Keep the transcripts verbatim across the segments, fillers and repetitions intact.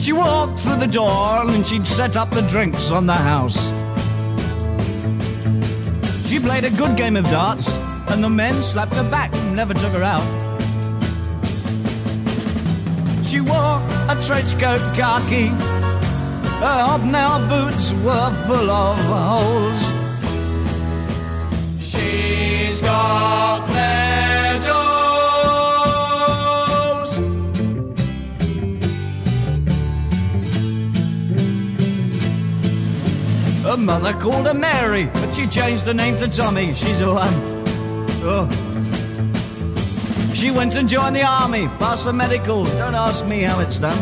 She walked through the door and she'd set up the drinks on the house. She played a good game of darts and the men slapped her back and never took her out. She wore a trenchcoat khaki, her hobnail boots were full of holes. She's got medals. Her mother called her Mary, but she changed her name to Tommy. She's a one. Oh. She went and joined the army, passed the medical. Don't ask me how it's done.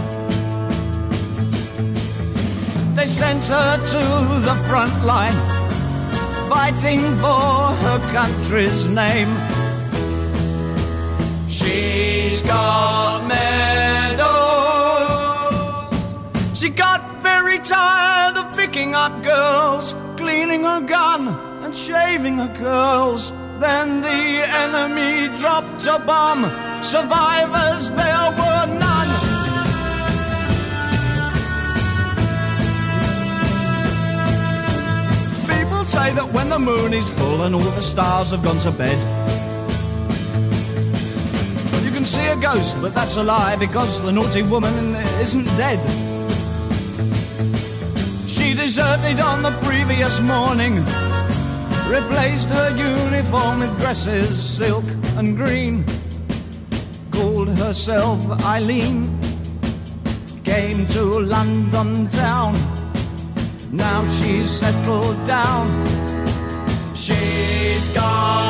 They sent her to the front line, fighting for her country's name. She's got medals. She got very tired of picking up girls, cleaning her gun and shaving her curls. Then the enemy dropped a bomb. Survivors there were none. People say that when the moon is full and all the stars have gone to bed, you can see a ghost, but that's a lie, because the naughty woman isn't dead. She deserted on the previous morning, replaced her uniform with dresses, silk and green. Called herself Eileen, came to London town. Now she's settled down. She's gone.